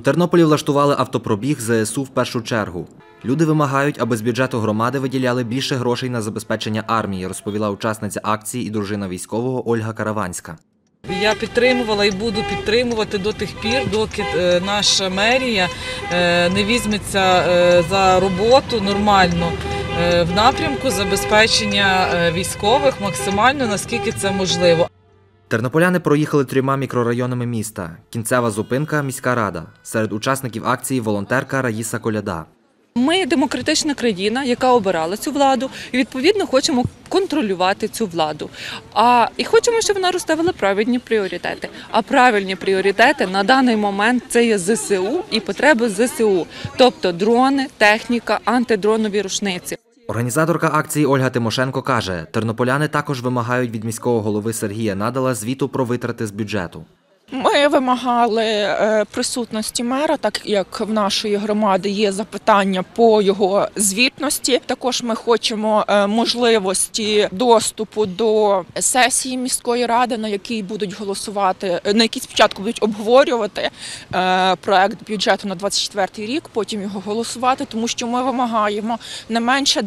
У Тернополі влаштували автопробіг ЗСУ в першу чергу. Люди вимагають, аби з бюджету громади виділяли більше грошей на забезпечення армії, розповіла учасниця акції і дружина військового Ольга Караванська. Я підтримувала і буду підтримувати до тих пір, доки наша мерія не візьметься за роботу нормально в напрямку забезпечення військових максимально, наскільки це можливо. Тернополяни проїхали 3 мікрорайонами міста. Кінцева зупинка – міська рада. Серед учасників акції волонтерка Раїса Коляда. Ми демократична країна, яка обирала цю владу, і відповідно хочемо контролювати цю владу. І хочемо, щоб вона розставила правильні пріоритети. А правильні пріоритети на даний момент – це є ЗСУ і потреби ЗСУ. Тобто дрони, техніка, антидронові рушниці. Організаторка акції Ольга Тимошенко каже, тернополяни також вимагають від міського голови Сергія Надала звіту про витрати з бюджету. Ми вимагали присутності мера, так як в нашої громади є запитання по його звітності. Також ми хочемо можливості доступу до сесії міської ради, на якій будуть голосувати, на якій спочатку будуть обговорювати проект бюджету на 2024 рік, потім його голосувати, тому що ми вимагаємо не менше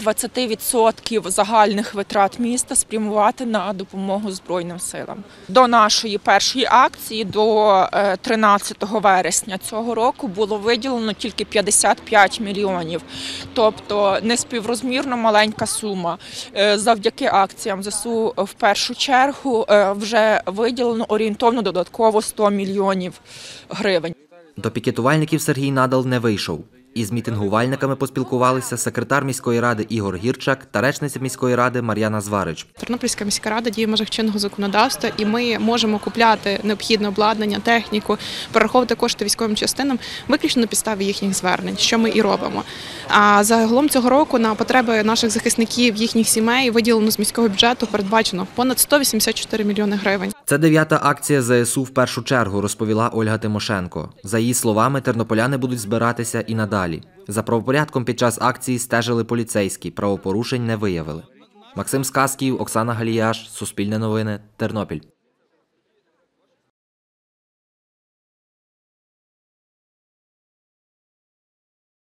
20% загальних витрат міста спрямувати на допомогу Збройним силам. До нашої першої акції, до 13 вересня цього року було виділено тільки 55 мільйонів, тобто неспіврозмірно маленька сума. Завдяки акціям ЗСУ в першу чергу вже виділено орієнтовно додатково 100 мільйонів гривень. До пікетувальників Сергій Надал не вийшов. Із мітингувальниками поспілкувалися секретар міської ради Ігор Гірчак та речниця міської ради Мар'яна Зварич. Тернопільська міська рада діє в межах чинного законодавства, і ми можемо купляти необхідне обладнання, техніку, перераховувати кошти військовим частинам виключно на підставі їхніх звернень, що ми і робимо. А загалом цього року на потреби наших захисників, їхніх сімей виділено з міського бюджету передбачено понад 184 мільйони гривень. Це 9-та акція ЗСУ в першу чергу, розповіла Ольга Тимошенко. За її словами, тернополяни будуть збиратися і надалі. За правопорядком під час акції стежили поліцейські, правопорушень не виявили. Максим Сказків, Оксана Галіяш, Суспільне новини, Тернопіль.